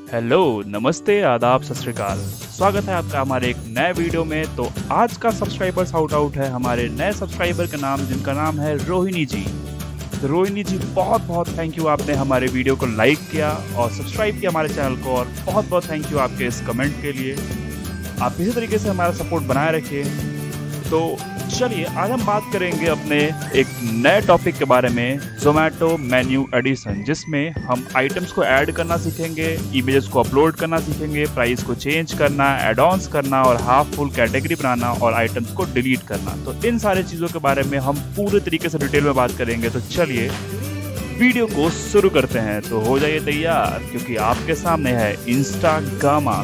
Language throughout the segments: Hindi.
हेलो, नमस्ते, आदाब, सत श्री अकाल। स्वागत है आपका हमारे एक नए वीडियो में। तो आज का सब्सक्राइबर शाउट आउट है हमारे नए सब्सक्राइबर का नाम, जिनका नाम है रोहिणी जी। तो रोहिणी जी, बहुत बहुत थैंक यू, आपने हमारे वीडियो को लाइक किया और सब्सक्राइब किया हमारे चैनल को। और बहुत बहुत थैंक यू आपके इस कमेंट के लिए। आप इसी तरीके से हमारा सपोर्ट बनाए रखिए। तो चलिए, आज हम बात करेंगे अपने एक नए टॉपिक के बारे में, जोमेटो मेन्यू एडिशन, जिसमें हम आइटम्स को ऐड करना सीखेंगे, इमेजेस को अपलोड करना सीखेंगे, प्राइस को चेंज करना, एड ऑन्स करना और हाफ फुल कैटेगरी बनाना और आइटम्स को डिलीट करना। तो इन सारे चीज़ों के बारे में हम पूरे तरीके से डिटेल में बात करेंगे। तो चलिए वीडियो को शुरू करते हैं। तो हो जाइए तैयार, क्योंकि आपके सामने है इंस्टाग्रामा।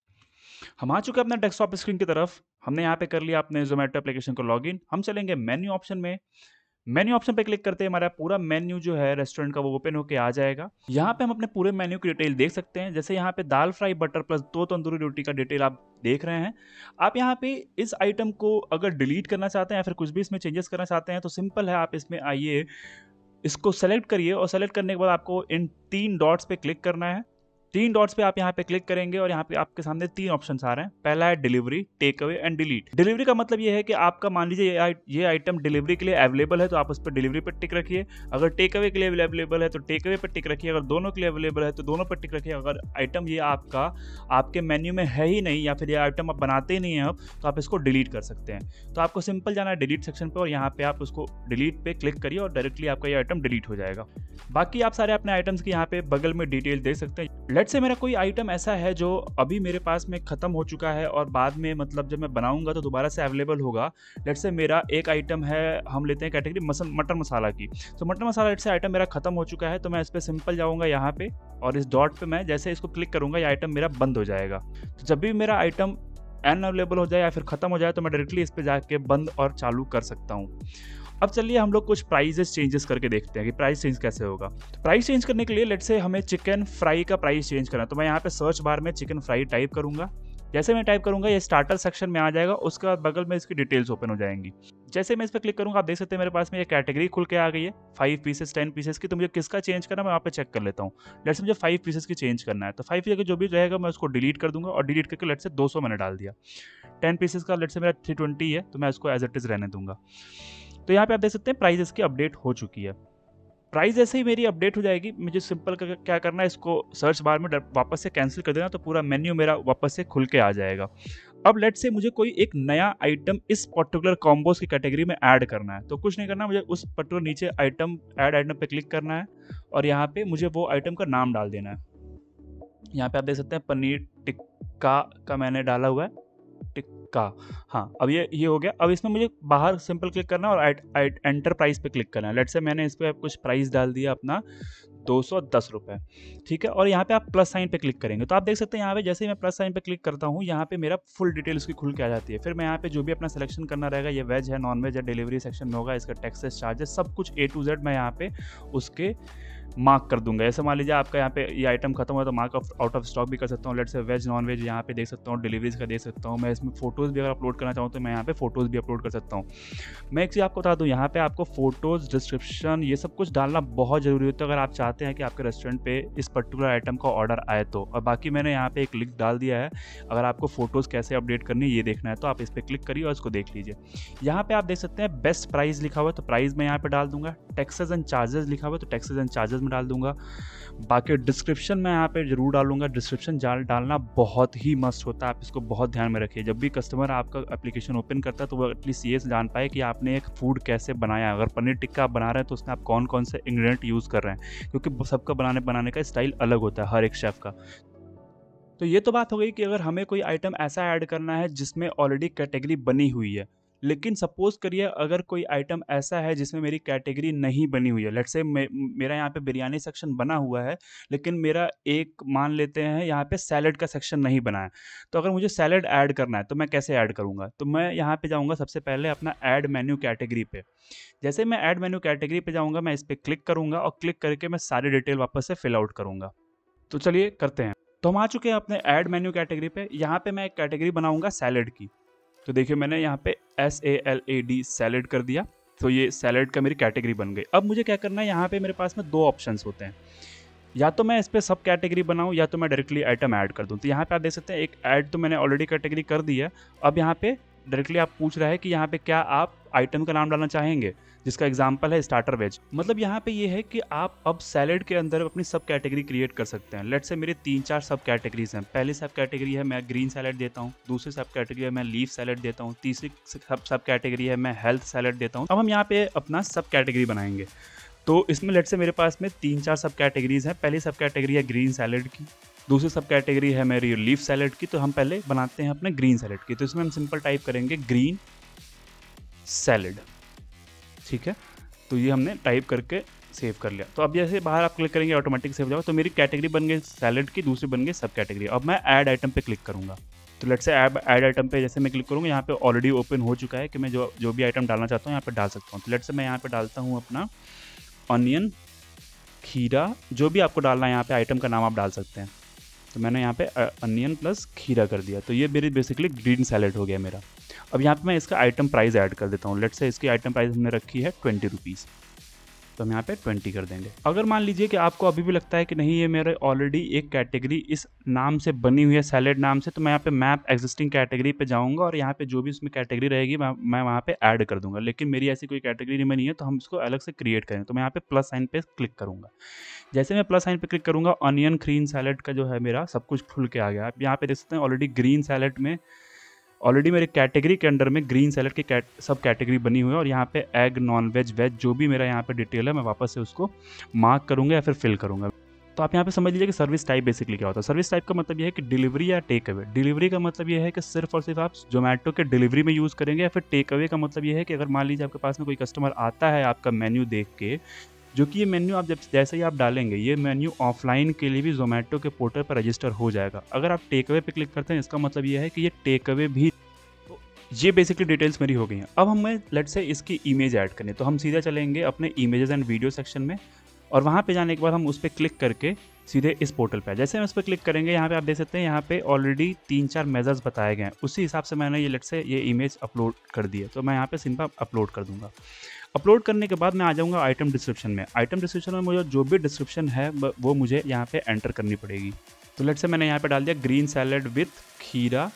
हम आ चुके हैं अपने डेस्कटॉप स्क्रीन की तरफ। हमने यहाँ पे कर लिया अपने जोमेटो एप्लीकेशन को लॉगिन। हम चलेंगे मेन्यू ऑप्शन में। मेन्यू ऑप्शन पे क्लिक करते हैं, हमारा पूरा मेन्यू जो है रेस्टोरेंट का वो ओपन होके आ जाएगा। यहाँ पे हम अपने पूरे मेन्यू की डिटेल देख सकते हैं। जैसे यहाँ पे दाल फ्राई बटर प्लस 2 तंदूरी रोटी का डिटेल आप देख रहे हैं। आप यहाँ पे इस आइटम को अगर डिलीट करना चाहते हैं या फिर कुछ भी इसमें चेंजेस करना चाहते हैं तो सिंपल है, आप इसमें आइए, इसको सेलेक्ट करिए और सेलेक्ट करने के बाद आपको इन 3 डॉट्स पे क्लिक करना है। 3 डॉट्स पे आप यहाँ पे क्लिक करेंगे और यहाँ पे आपके सामने 3 ऑप्शंस आ रहे हैं। पहला है delivery, take away and delete. Delivery का मतलब ये है कि आपका मान लीजिए ये आइटम डिलीवरी के लिए अवेलेबल है तो आप उस पर डिलीवरी पर टिक रखिए। अगर टेक अवे के लिए अवेलेबल है तो टेक अवे पर टिक रखिए। अगर दोनों के लिए अवेलेबल है तो दोनों पर टिक रखिए। अगर आइटम ये आपके मेन्यू में है ही नहीं या फिर ये आइटम आप बनाते ही नहीं हैं अब, तो आप इसको डिलीट कर सकते हैं। तो आपको सिंपल जाना है डिलीट सेक्शन पर और यहाँ पे आप उसको डिलीट पे क्लिक करिए और डायरेक्टली आपका ये आइटम डिलीट हो जाएगा। बाकी आप सारे अपने आइटम्स की यहाँ पे बगल में डिटेल देख सकते हैं। लेट्स से मेरा कोई आइटम ऐसा है जो अभी मेरे पास में खत्म हो चुका है और बाद में मतलब जब मैं बनाऊंगा तो दोबारा से अवेलेबल होगा। लेट्स से मेरा एक आइटम है, हम लेते हैं कैटेगरी मटर मसाला की। तो मटर मसाला लेट्स से आइटम मेरा खत्म हो चुका है, तो मैं इस पर सिंपल जाऊंगा यहाँ पे और इस डॉट पे मैं जैसे इसको क्लिक करूंगा ये आइटम मेरा बंद हो जाएगा। तो जब भी मेरा आइटम अनअवेलेबल हो जाए या फिर खत्म हो जाए तो मैं डायरेक्टली इस पर जाके बंद और चालू कर सकता हूँ। अब चलिए हम लोग कुछ प्राइजेस चेंजेस करके देखते हैं कि प्राइस चेंज कैसे होगा। तो प्राइस चेंज करने के लिए लेट्स से हमें चिकन फ्राई का प्राइस चेंज करना है। तो मैं यहाँ पे सर्च बार में चिकन फ्राई टाइप करूंगा। जैसे मैं टाइप करूंगा ये स्टार्टर सेक्शन में आ जाएगा। उसके बाद बगल में इसकी डिटेल्स ओपन हो जाएंगी। जैसे मैं इस पर क्लिक करूंगा आप देख सकते हैं मेरे पास में ये कैटेगरी खुल के आ गई है 5 पीसेस 10 पीसेस की। तो मुझे किसका चेंज करना है मैं वहाँ पे चेक कर लेता हूँ। लेट्स मुझे 5 पीसेस की चेंज करना है तो 5 जगह जो भी रहेगा मैं उसको डिलीट कर दूंगा और डिलीट करके लेट्स से 200 मैंने डाल दिया। 10 पीसेस का लेट्स से मेरा 320 है तो मैं उसको एज इट इज रहने दूंगा। तो यहाँ पे आप देख सकते हैं प्राइस इसकी अपडेट हो चुकी है। प्राइस जैसे ही मेरी अपडेट हो जाएगी मुझे सिंपल क्या करना है, इसको सर्च बार में वापस से कैंसिल कर देना तो पूरा मेन्यू मेरा वापस से खुल के आ जाएगा। अब लेट्स से मुझे कोई एक नया आइटम इस पर्टिकुलर कॉम्बोज की कैटेगरी में ऐड करना है। तो कुछ नहीं करना, मुझे उस पर्टिकुलर नीचे आइटम ऐड आइटम पे क्लिक करना है और यहाँ पे मुझे वो आइटम का नाम डाल देना है। यहाँ पे आप देख सकते हैं पनीर टिक्का का मैंने डाला हुआ है, टिक्का। हाँ, अब ये हो गया। अब इसमें मुझे बाहर सिंपल क्लिक करना है और एंटर प्राइस पे क्लिक करना है। लेट्स से मैंने इस पर कुछ प्राइस डाल दिया अपना 210 रुपये, ठीक है। और यहाँ पे आप प्लस साइन पे क्लिक करेंगे तो आप देख सकते हैं यहाँ पे जैसे ही मैं प्लस साइन पे क्लिक करता हूँ यहाँ पे मेरा फुल डिटेल उसकी खुल के आ जाती है। फिर मैं यहाँ पे जो भी अपना सिलेक्शन करना रहेगा, ये वेज है, नॉन वेज है, डिलीवरी सेक्शन में होगा, इसका टैक्सेस चार्जेस सब कुछ A to Z मैं यहाँ पे उसके मार्क कर दूंगा। जैसे मान लीजिए आपका यहाँ पे ये आइटम खत्म हुआ तो मार्क आउट ऑफ स्टॉक भी कर सकता हूँ। Let's say veg non veg यहाँ पे देख सकता हूँ, डिलीवरीज का देख सकता हूँ। मैं इसमें फोटोज़ भी अगर अपलोड करना चाहूँ तो मैं यहाँ पे फोटोज़ भी अपलोड कर सकता हूँ। मैं एक चीज़ आपको बता दूँ, यहाँ पे आपको फोटोज़, डिस्क्रिप्शन, ये सब कुछ डालना बहुत ज़रूरी होता है अगर आप चाहते हैं कि आपके रेस्टोरेंट पे इस पर्टिकुलर आइटम का ऑर्डर आए तो। और बाकी मैंने यहाँ पे एक लिंक डाल दिया है, अगर आपको फोटोज़ कैसे अपडेट करनी है ये देखना है तो आप इस पर क्लिक करिए और इसको देख लीजिए। यहाँ पे आप देख सकते हैं बेस्ट प्राइस लिखा हुआ है तो प्राइस मैं यहाँ पे डाल दूंगा। टैक्सेस एंड चार्जेस लिखा हुआ है तो टैक्सेस एंड चार्जेस में डाल दूंगा। बाकी डिस्क्रिप्शन मैं यहाँ पे जरूर डालूंगा। डिस्क्रिप्शन डालना बहुत ही मस्त होता है, आप इसको बहुत ध्यान में रखिए। जब भी कस्टमर आपका एप्लीकेशन ओपन करता है तो वो एटलीस्ट ये जान पाए कि आपने एक फूड कैसे बनाया। अगर पनीर टिक्का आप बना रहे हैं तो उसमें आप कौन कौन से इंग्रेडिएंट यूज़ कर रहे हैं, क्योंकि सबका बनाने का स्टाइल अलग होता है हर एक शेफ़ का। तो ये तो बात हो गई कि अगर हमें कोई आइटम ऐसा ऐड करना है जिसमें ऑलरेडी कैटेगरी बनी हुई है। लेकिन सपोज करिए अगर कोई आइटम ऐसा है जिसमें मेरी कैटेगरी नहीं बनी हुई है। लेट्स से मेरा यहाँ पे बिरयानी सेक्शन बना हुआ है लेकिन मेरा एक मान लेते हैं यहाँ पे सैलड का सेक्शन नहीं बना है। तो अगर मुझे सैलड ऐड करना है तो मैं कैसे ऐड करूँगा, तो मैं यहाँ पे जाऊँगा सबसे पहले अपना ऐड मेन्यू कैटेगरी पे। जैसे मैं ऐड मेन्यू कैटेगरी पे जाऊँगा मैं इस पर क्लिक करूँगा और क्लिक करके मैं सारी डिटेल वापस से फिल आउट करूँगा। तो चलिए करते हैं। तो हम आ चुके हैं अपने ऐड मेन्यू कैटेगरी पे। यहाँ पे मैं एक कैटेगरी बनाऊंगा सैलड की। तो देखिए मैंने यहाँ पे SALAD सैलड कर दिया। तो ये सैलड का मेरी कैटेगरी बन गई। अब मुझे क्या करना है, यहाँ पे मेरे पास में 2 ऑप्शंस होते हैं। या तो मैं इस पर सब कैटेगरी बनाऊँ या तो मैं डायरेक्टली आइटम ऐड कर दूँ। तो यहाँ पे आप देख सकते हैं एक ऐड तो मैंने ऑलरेडी कैटेगरी कर दी है। अब यहाँ पे डायरेक्टली आप पूछ रहा है कि यहाँ पे क्या आप आइटम का नाम डालना चाहेंगे, जिसका एग्जांपल है स्टार्टर वेज। मतलब यहाँ पे ये है कि आप अब सैलेड के अंदर अपनी सब कैटेगरी क्रिएट कर सकते हैं। लेट्स से मेरे 3-4 सब कैटेगरीज हैं। पहली सब कैटेगरी है मैं ग्रीन सैलेड देता हूँ, दूसरी सब कैटेगरी है मैं लीफ सैलेड देता हूँ, तीसरी सब कैटेगरी है मैं हेल्थ सैलेड देता हूँ। अब हम यहाँ पे अपना सब कैटेगरी बनाएंगे। तो इसमें लेट्स से मेरे पास में 3-4 सब कैटेगरीज हैं। पहली सब कैटेगरी है ग्रीन सैलेड की, दूसरी सब कैटेगरी है मेरी लीफ सैलेड की। तो हम पहले बनाते हैं अपने ग्रीन सैलेड की। तो इसमें हम सिंपल टाइप करेंगे ग्रीन सैलेड, ठीक है। तो ये हमने टाइप करके सेव कर लिया। तो अब जैसे बाहर आप क्लिक करेंगे ऑटोमेटिक सेव हो जाएगा। तो मेरी कैटेगरी बन गई सैलेड की, दूसरी बन गई सब कैटेगरी। अब मैं ऐड आइटम पे क्लिक करूँगा। तो लेट्स से ऐड आइटम पे जैसे मैं क्लिक करूँगा, यहाँ पे ऑलरेडी ओपन हो चुका है कि मैं जो भी आइटम डालना चाहता हूँ यहाँ पे डाल सकता हूँ। तो लेट्स से मैं यहाँ पे डालता हूँ अपना ऑनियन, खीरा, जो भी आपको डालना है यहाँ पे आइटम का नाम आप डाल सकते हैं। तो मैंने यहाँ पे अनियन प्लस खीरा कर दिया। तो ये मेरी बेसिकली ग्रीन सैलेड हो गया मेरा। अब यहाँ पे मैं इसका आइटम प्राइस ऐड कर देता हूँ। लेट्स से इसकी आइटम प्राइस हमने रखी है 20 रुपीज़। तो हम यहाँ पे 20 कर देंगे। अगर मान लीजिए कि आपको अभी भी लगता है कि नहीं ये मेरे ऑलरेडी एक कैटेगरी इस नाम से बनी हुई है सैलेड नाम से, तो मैं यहाँ पे मैप एग्जिस्टिंग कैटेगरी पे जाऊँगा और यहाँ पे जो भी उसमें कैटेगरी रहेगी मैं वहाँ पे ऐड कर दूँगा। लेकिन मेरी ऐसी कोई कैटेगरी नहीं बनी है तो हम इसको अलग से क्रिएट करें। तो मैं यहाँ पे प्लस साइन पे क्लिक करूँगा। जैसे मैं प्लस साइन पे क्लिक करूँगा, ऑनियन ग्रीन सैलेड का जो है मेरा सब कुछ खुल के आ गया। आप यहाँ पे देख सकते हैं ऑलरेडी ग्रीन सैलेड में ऑलरेडी मेरे कैटेगरी के अंडर में ग्रीन सैलेड की सब कैटेगरी बनी हुई है। और यहाँ पे एग, नॉन वेज, वेज जो भी मेरा यहाँ पे डिटेल है मैं वापस से उसको मार्क करूँगा या फिर फिल करूँगा। तो आप यहाँ पे समझ लीजिए कि सर्विस टाइप बेसिकली क्या होता है। सर्विस टाइप का मतलब ये है कि डिलीवरी या टेक अवे। डिलीवरी का मतलब ये है कि सिर्फ और सिर्फ आप जोमेटो के डिलीवरी में यूज़ करेंगे, या फिर टेक अवे का मतलब ये है कि अगर मान लीजिए आपके पास में कोई कस्टमर आता है आपका मेन्यू देख के, जो कि ये मेन्यू आप जैसे ही आप डालेंगे ये मेन्यू ऑफलाइन के लिए भी जोमेटो के पोर्टल पर रजिस्टर हो जाएगा। अगर आप टेक अवे पे क्लिक करते हैं इसका मतलब ये है कि ये टेक अवे भी। तो ये बेसिकली डिटेल्स मेरी हो गई हैं। अब हमें लेट्स से इसकी इमेज ऐड करनी है। तो हम सीधा चलेंगे अपने इमेजेस एंड वीडियो सेक्शन में और वहाँ पे जाने के बाद हम उस पर क्लिक करके सीधे इस पोर्टल पे, जैसे हम इस पर क्लिक करेंगे यहाँ पे आप देख सकते हैं यहाँ पे ऑलरेडी 3-4 मेजर्स बताए गए हैं। उसी हिसाब से मैंने ये लेट्स से ये इमेज अपलोड कर दी है। तो मैं यहाँ पे सिंपल अपलोड कर दूंगा। अपलोड करने के बाद मैं आ जाऊँगा आइटम डिस्क्रिप्शन में। आइटम डिस्क्रिप्शन में मुझे जो भी डिस्क्रिप्शन है वो मुझे यहाँ पे एंटर करनी पड़ेगी। तो लेट्स से मैंने यहाँ पे डाल दिया ग्रीन सैलेड विथ खीरा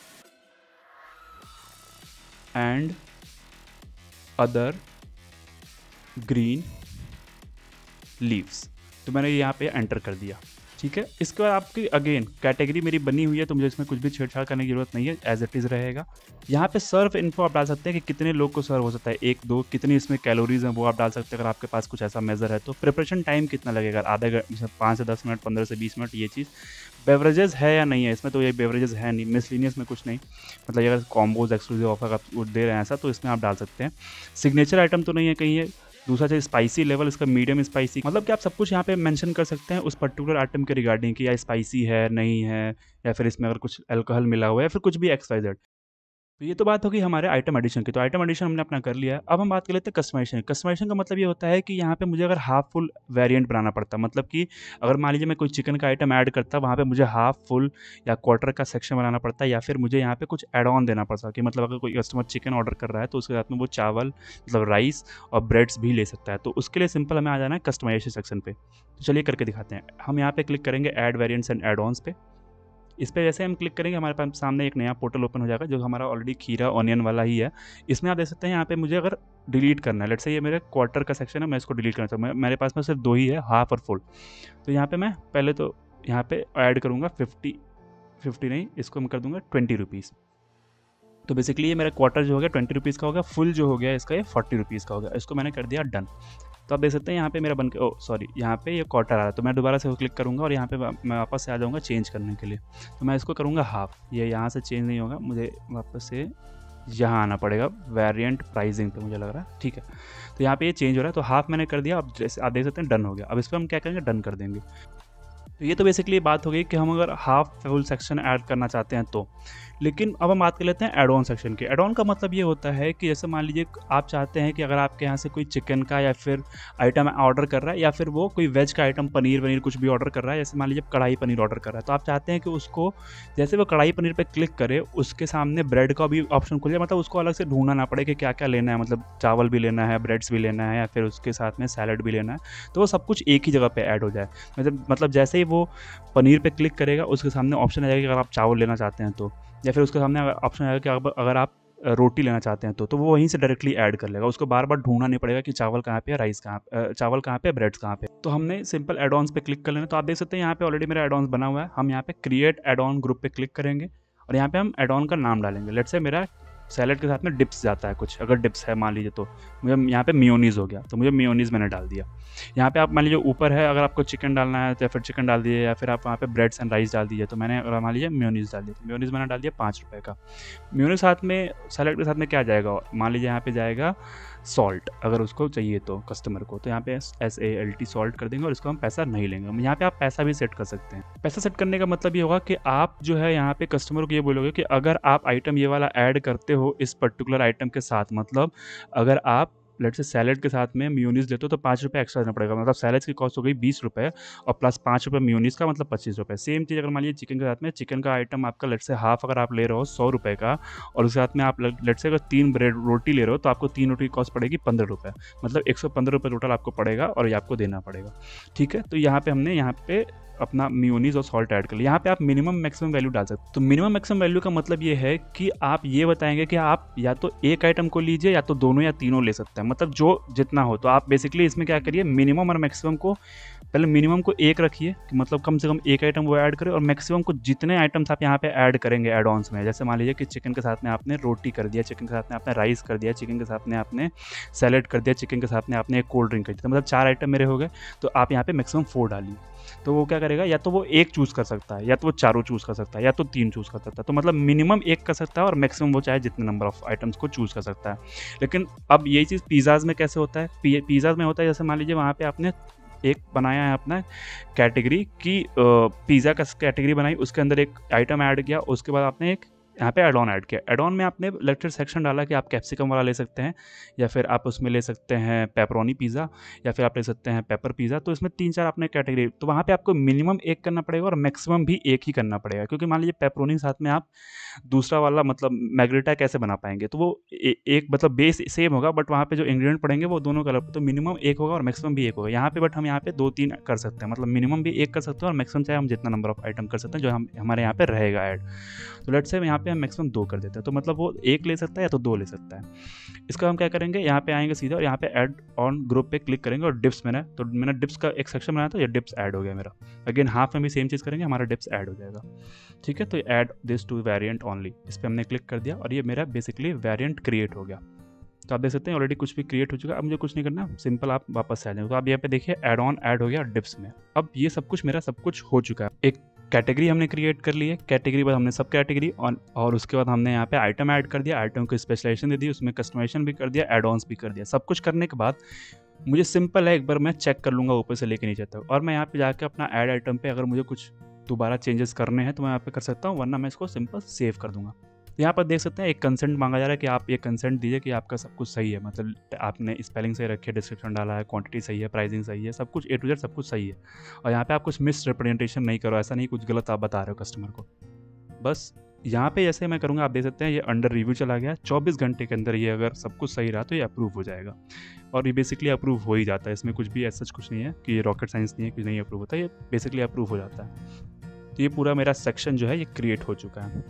एंड अदर ग्रीन लीव्स। तो मैंने यहाँ पे एंटर कर दिया, ठीक है। इसके बाद आपकी अगेन कैटेगरी मेरी बनी हुई है तो मुझे इसमें कुछ भी छेड़छाड़ करने की जरूरत नहीं है, एज इट इज़ रहेगा। यहाँ पे सर्व इन्फो आप डाल सकते हैं कि कितने लोग को सर्व हो सकता है, 1-2, कितनी इसमें कैलोरीज हैं वो आप डाल सकते हैं अगर आपके पास कुछ ऐसा मेजर है तो। प्रिपरेशन टाइम कितना लगेगा, आधा घंटा, 5 से 10 मिनट, 15 से 20 मिनट, ये चीज़। बेवरेजेस है या नहीं है इसमें, तो ये बेवरेजेस है नहीं, मिसलिनियस में कुछ नहीं, मतलब अगर कॉम्बोज एक्सक्लूसिव ऑफर आप दे रहे हैं ऐसा तो इसमें आप डाल सकते हैं। सिग्नेचर आइटम तो नहीं है कहीं है। दूसरा चाहिए स्पाइसी लेवल, इसका मीडियम स्पाइसी, मतलब कि आप सब कुछ यहाँ पे मेंशन कर सकते हैं उस पर्टिकुलर आइटम के रिगार्डिंग कि या स्पाइसी है नहीं है, या फिर इसमें अगर कुछ अल्कोहल मिला हुआ है या फिर कुछ भी XYZ। तो ये तो बात होगी हमारे आइटम एडिशन की। तो आइटम एडिशन हमने अपना कर लिया है। अब हम बात कर लेते हैं कस्टमाइजेशन। कस्टमाइजेशन का मतलब ये होता है कि यहाँ पे मुझे अगर हाफ फुल वेरिएंट बनाना पड़ता, मतलब कि अगर मान लीजिए मैं कोई चिकन का आइटम ऐड करता, वहाँ पे मुझे हाफ फुल या क्वार्टर का सेक्शन बनाना पड़ता, या फिर मुझे यहाँ पे कुछ एड ऑन देना पड़ता कि मतलब अगर कोई कस्टमर चिकन ऑर्डर कर रहा है तो उसके साथ में वो चावल, मतलब राइस और ब्रेड्स भी ले सकता है। तो उसके लिए सिंपल हमें आ जाना है कस्टमाइजेशन सेक्शन पे। तो चलिए करके दिखाते हैं। हम यहाँ पे क्लिक करेंगे add variants and add ons पे। इस पर जैसे हम क्लिक करेंगे हमारे पास सामने एक नया पोर्टल ओपन हो जाएगा जो हमारा ऑलरेडी खीरा ऑनियन वाला ही है। इसमें आप देख सकते हैं यहाँ पे मुझे अगर डिलीट करना है, लेट्स से ये मेरे क्वार्टर का सेक्शन है, मैं इसको डिलीट करना चाहता हूँ। मेरे पास में सिर्फ 2 ही है, हाफ और फुल। तो यहाँ पे मैं पहले तो यहाँ पे ऐड करूँगा 50 नहीं, इसको मैं कर दूँगा 20 रुपीज़। तो बेसिकली ये मेरा क्वार्टर जो हो गया 20 रुपीज़ का हो गया, फुल जो हो गया इसका ये 40 रुपीज़ का हो गया। इसको मैंने कर दिया डन। तो आप देख सकते हैं यहाँ पे मेरा बन के यहाँ पे ये क्वार्टर आ रहा है। तो मैं दोबारा से क्लिक करूँगा और यहाँ पे मैं वापस से आ जाऊँगा चेंज करने के लिए। तो मैं इसको करूँगा हाफ, ये यहाँ से चेंज नहीं होगा, मुझे वापस से यहाँ आना पड़ेगा वेरिएंट प्राइसिंग पे मुझे लग रहा है, ठीक है। तो यहाँ पे ये चेंज हो रहा है, तो हाफ मैंने कर दिया। अब जैसे आप देख सकते हैं डन हो गया। अब इस पर हम क्या करेंगे, डन कर देंगे। तो ये तो बेसिकली बात हो गई कि हम अगर हाफ फुल सेक्शन ऐड करना चाहते हैं तो। लेकिन अब हम बात कर लेते हैं एड ऑन सेक्शन की। एड ऑन का मतलब ये होता है कि जैसे मान लीजिए आप चाहते हैं कि अगर आपके यहाँ से कोई चिकन का या फिर आइटम ऑर्डर कर रहा है, या फिर वो कोई वेज का आइटम पनीर वनीर कुछ भी ऑर्डर कर रहा है, जैसे मान लीजिए कढ़ाई पनीर ऑर्डर कर रहा है, तो आप चाहते हैं कि उसको जैसे वो कढ़ाई पनीर पर क्लिक करे उसके सामने ब्रेड का भी ऑप्शन खुल जाए, मतलब उसको अलग से ढूंढना ना पड़े कि क्या क्या लेना है, मतलब चावल भी लेना है, ब्रेड्स भी लेना है, या फिर उसके साथ में सैलड भी लेना है, तो वो सब कुछ एक ही जगह पे ऐड हो जाए। मतलब जैसे ही वो पनीर पे क्लिक करेगा उसके सामने ऑप्शन आ जाएगा कि अगर आप चावल लेना चाहते हैं तो, या फिर उसके सामने ऑप्शन आएगा कि अगर आप रोटी लेना चाहते हैं तो वो वहीं से डायरेक्टली ऐड कर लेगा। उसको बार बार ढूंढना नहीं पड़ेगा कि चावल कहाँ पे है, राइस कहाँ पे, चावल कहाँ पे, ब्रेड्स कहाँ पे। तो हमने सिंपल एड ऑन्स पे क्लिक कर लेना। तो आप देख सकते हैं यहाँ पे ऑलरेडी मेरा एड ऑन्स बना हुआ है। हम यहाँ पे क्रिएट एड ऑन ग्रुप पे क्लिक करेंगे और यहाँ पे हम एड ऑन का नाम डालेंगे। लेट्स से मेरा सैलड के साथ में डिप्स जाता है कुछ, अगर डिप्स है मान लीजिए, तो मुझे यहाँ पे मेयोनीज़ हो गया, तो मुझे मेयोनीज़ मैंने डाल दिया। यहाँ पे आप मान लीजिए ऊपर है, अगर आपको चिकन डालना है तो फिर चिकन डाल दिए, या फिर आप वहाँ पे ब्रेड्स एंड राइस डाल दीजिए। तो मैंने अगर मान लीजिए मेयोनीज़ डाल दिया, मेयोनीज़ मैंने डाल दिया 5 रुपये का। मेयोनीज़ साथ में सैलड के साथ में क्या जाएगा, मान लीजिए यहाँ पे जाएगा सॉल्ट, अगर उसको चाहिए तो कस्टमर को, तो यहाँ पे SALT सॉल्ट कर देंगे और इसको हम पैसा नहीं लेंगे। यहाँ पे आप पैसा भी सेट कर सकते हैं। पैसा सेट करने का मतलब ये होगा कि आप जो है यहाँ पे कस्टमर को ये बोलोगे कि अगर आप आइटम ये वाला ऐड करते हो इस पर्टिकुलर आइटम के साथ, मतलब अगर आप लेट से सैलड के साथ में मेयोनीज़ लेते हो तो 5 रुपये एक्स्ट्रा देना पड़ेगा, मतलब सैलड की कॉस्ट हो गई 20 रुपये और प्लस 5 रुपये मेयोनीज़ का, मतलब 25 रुपये। सेम चीज़ अगर मान लीजिए चिकन के साथ में, चिकन का आइटम आपका लेट से हाफ अगर आप ले रहे हो 100 रुपये का, और उसके साथ में आप लेट से अगर 3 ब्रेड रोटी ले रहे हो तो आपको 3 रोटी की कॉस्ट पड़ेगी 15 रुपये, मतलब 115 रुपये टोटल आपको पड़ेगा और ये आपको देना पड़ेगा। ठीक है, तो यहाँ पे हमने यहाँ पे अपना मेयोनीज़ और सॉल्ट ऐड कर लिया। यहाँ पे आप मिनिमम मैक्सिमम वैल्यू डाल सकते हो। तो मिनिमम मैक्सिमम वैल्यू का मतलब ये है कि आप ये बताएंगे कि आप या तो एक आइटम को लीजिए या तो दोनों या तीनों ले सकते हैं, मतलब जो जितना हो। तो आप बेसिकली इसमें क्या करिए, मिनिमम और मैक्सिमम को पहले मिनिमम को 1 रखिए, मतलब कम से कम एक आइटम वो ऐड करें, और मैक्सिमम को जितने आइटम्स आप यहाँ पे ऐड करेंगे एड ऑन्स में, जैसे मान लीजिए कि चिकन के साथ में आपने रोटी कर दिया, चिकन के साथ में आपने राइस कर दिया, चिकन के साथ में आपने सैलड कर दिया, चिकन के साथ में आपने एक कोल्ड ड्रिंक कर दिया, मतलब 4 आइटम मेरे हो गए। तो आप यहाँ पे मैक्सिमम 4 डालिए। तो वो क्या करेगा, या तो वो एक चूज़ कर सकता है, या तो वो चारों चूज़ कर सकता है, या तो 3 चूज़ कर सकता है। तो मतलब मिनिमम 1 कर सकता है और मैक्सिमम वो चाहे जितने नंबर ऑफ आइटम्स को चूज़ कर सकता है। लेकिन अब यही चीज़ पिज़्ज़ाज़ में कैसे होता है, पिज़्ज़ाज़ में होता है जैसे मान लीजिए वहाँ पे आपने एक बनाया है अपना कैटेगरी की, पिज़्ज़ा का कैटेगरी बनाई, उसके अंदर एक आइटम ऐड किया, उसके बाद आपने एक यहाँ पे एड ऑन ऐड किया। एड ऑन में आपने लेक्चर सेक्शन डाला कि आप कैप्सिकम वाला ले सकते हैं, या फिर आप उसमें ले सकते हैं पेपरोनी पिज़्ज़ा, या फिर आप ले सकते हैं पेपर पिज़्ज़ा। तो इसमें 3-4 आपने कैटेगरी, तो वहाँ पे आपको मिनिमम 1 करना पड़ेगा और मैक्सिमम भी 1 ही करना पड़ेगा, क्योंकि मान लीजिए पेपरोनी के साथ में आप दूसरा वाला मतलब मैग्रेटा कैसे बना पाएंगे, तो वो एक मतलब बेस सेम होगा, बट वहाँ पे जो इंग्रेडिएंट पड़ेंगे वो दोनों का अलग। तो मिनिमम 1 होगा और मैक्सिमम भी 1 होगा यहाँ पे, बट हम यहाँ पे 2-3 कर सकते हैं, मतलब मिनिमम भी 1 कर सकते हैं और मैक्सिमम चाहे हम जितना नंबर ऑफ आइटम कर सकते हैं जो हमारे यहाँ पे रहेगा ऐड। तो लेट्स से यहाँ पे हम मैक्सिमम 2 कर देते हैं, तो मतलब वो 1 ले सकता है या तो 2 ले सकता है। इसका हम क्या करेंगे, यहाँ पे आएंगे सीधा और यहाँ पे ऐड ऑन ग्रुप पे क्लिक करेंगे और डिप्स मैंने डिप्स का एक सेक्शन बनाया था, ये डिप्स ऐड हो गया मेरा। अगेन हाफ में भी सेम चीज़ करेंगे, हमारा डिप्स ऐड हो जाएगा। ठीक है, तो add this to variant only, इस पर हमने क्लिक कर दिया और ये मेरा बेसिकली वेरिएंट क्रिएट हो गया। तो आप देख सकते हैं ऑलरेडी कुछ भी क्रिएट हो चुका है। अब मुझे कुछ नहीं करना, सिंपल आप वापस से आ जाएंगे। तो आप यहाँ पे देखिए ऐड ऑन ऐड हो गया डिप्स में। अब ये सब कुछ मेरा सब कुछ हो चुका है। एक कैटेगरी हमने क्रिएट कर ली है, कैटेगरी बाद हमने सब कैटेगरी और उसके बाद हमने यहाँ पे आइटम ऐड कर दिया, आइटम को स्पेशलाइजेशन दे दी, उसमें कस्टमाइजेशन भी कर दिया, एड ऑन्स भी कर दिया। सब कुछ करने के बाद मुझे सिंपल है, एक बार मैं चेक कर लूँगा ऊपर से लेके नीचे तक, और मैं यहाँ पे जाकर अपना ऐड आइटम पे अगर मुझे कुछ दोबारा चेंजेस करने हैं तो मैं यहाँ पे कर सकता हूँ, वरना मैं इसको सिंपल सेव कर दूंगा। यहाँ पर देख सकते हैं एक कंसेंट मांगा जा रहा है कि आप ये कंसेंट दीजिए कि आपका सब कुछ सही है, मतलब आपने स्पेलिंग सही रखी है, डिस्क्रिप्शन डाला है, क्वांटिटी सही है, प्राइसिंग सही है, सब कुछ A to Z सब कुछ सही है। और यहाँ पे आप कुछ मिस रिप्रेजेंटेशन नहीं करो, ऐसा नहीं कुछ गलत आप बता रहे हो कस्टमर को। बस यहाँ पे जैसे मैं करूँगा, आप देख सकते हैं ये अंडर रिव्यू चला गया। 24 घंटे के अंदर ये अगर सब कुछ सही रहा तो ये अप्रूव हो जाएगा, और ये बेसिकली अप्रूव हो ही जाता है। इसमें कुछ भी ऐसा कुछ नहीं है कि ये रॉकेट साइंस नहीं है कि नहीं अप्रूव होता है, ये बेसिकली अप्रूव हो जाता है। तो ये पूरा मेरा सेक्शन जो है ये क्रिएट हो चुका है।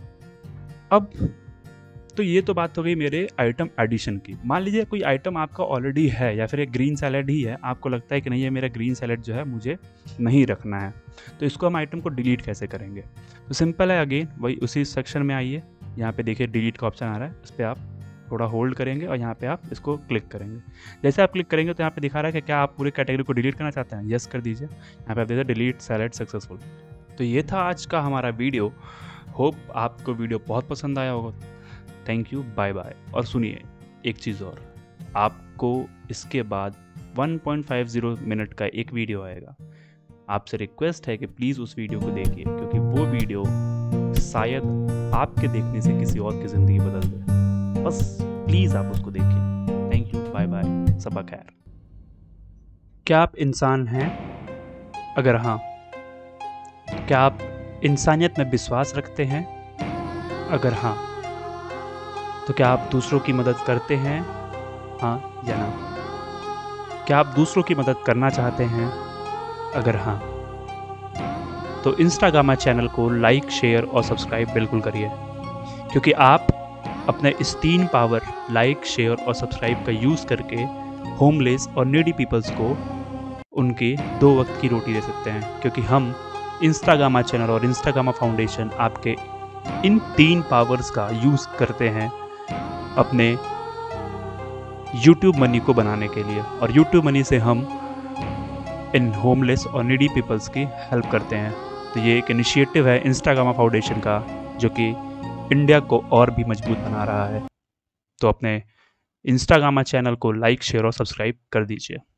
अब तो ये तो बात हो गई मेरे आइटम एडिशन की। मान लीजिए कोई आइटम आपका ऑलरेडी है, या फिर एक ग्रीन सैलेड ही है, आपको लगता है कि नहीं ये मेरा ग्रीन सैलेड जो है मुझे नहीं रखना है, तो इसको हम आइटम को डिलीट कैसे करेंगे। तो सिंपल है, अगेन वही उसी सेक्शन में आइए, यहाँ पे देखिए डिलीट का ऑप्शन आ रहा है, इस पर आप थोड़ा होल्ड करेंगे और यहाँ पे आप इसको क्लिक करेंगे। जैसे आप क्लिक करेंगे तो यहाँ पे दिखा रहा है कि क्या आप पूरे कैटेगरी को डिलीट करना चाहते हैं, यस कर दीजिए। यहाँ पे आप देखिए डिलीट सैलेड सक्सेसफुल। तो ये था आज का हमारा वीडियो। होप आपको वीडियो बहुत पसंद आया होगा। Thank you, bye bye. और सुनिए एक चीज़ और, आपको इसके बाद 1.50 मिनट का एक वीडियो आएगा। आपसे रिक्वेस्ट है कि प्लीज़ उस वीडियो को देखिए, क्योंकि वो वीडियो शायद आपके देखने से किसी और की ज़िंदगी बदल दे। बस प्लीज़ आप उसको देखिए। थैंक यू, बाय बाय, सबा खैर। क्या आप इंसान हैं? अगर हाँ, तो क्या आप इंसानियत में विश्वास रखते हैं? अगर हाँ, तो क्या आप दूसरों की मदद करते हैं? हाँ या ना? क्या आप दूसरों की मदद करना चाहते हैं? अगर हाँ, तो इंस्टाग्रामा चैनल को लाइक, शेयर और सब्सक्राइब बिल्कुल करिए, क्योंकि आप अपने इस 3 पावर लाइक, शेयर और सब्सक्राइब का यूज़ करके होमलेस और नीडी पीपल्स को उनके 2 वक्त की रोटी दे सकते हैं। क्योंकि हम इंस्टाग्रामा चैनल और इंस्टाग्रामा फाउंडेशन आपके इन 3 पावर्स का यूज़ करते हैं अपने यूट्यूब मनी को बनाने के लिए, और यूट्यूब मनी से हम इन होमलेस और नीडी पीपल्स की हेल्प करते हैं। तो ये एक इनिशिएटिव है इंस्टाग्रामा फाउंडेशन का, जो कि इंडिया को और भी मजबूत बना रहा है। तो अपने इंस्टाग्रामा चैनल को लाइक, शेयर और सब्सक्राइब कर दीजिए।